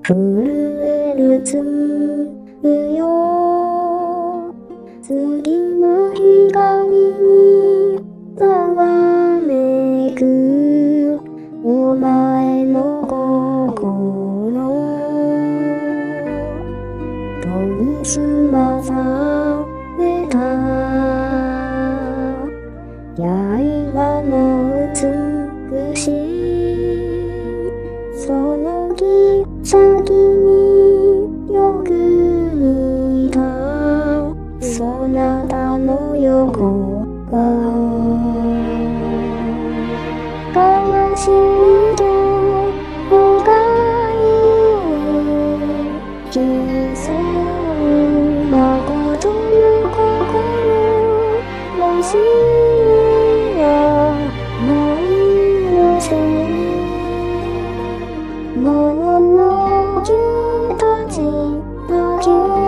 震えるつぶよ次の光にざわめくお前の心研ぎ澄まされた刃の美しいその木先によく似たそなたの横顔悲しみと後悔を消そう誠の心もしやないのせもののけたちだけ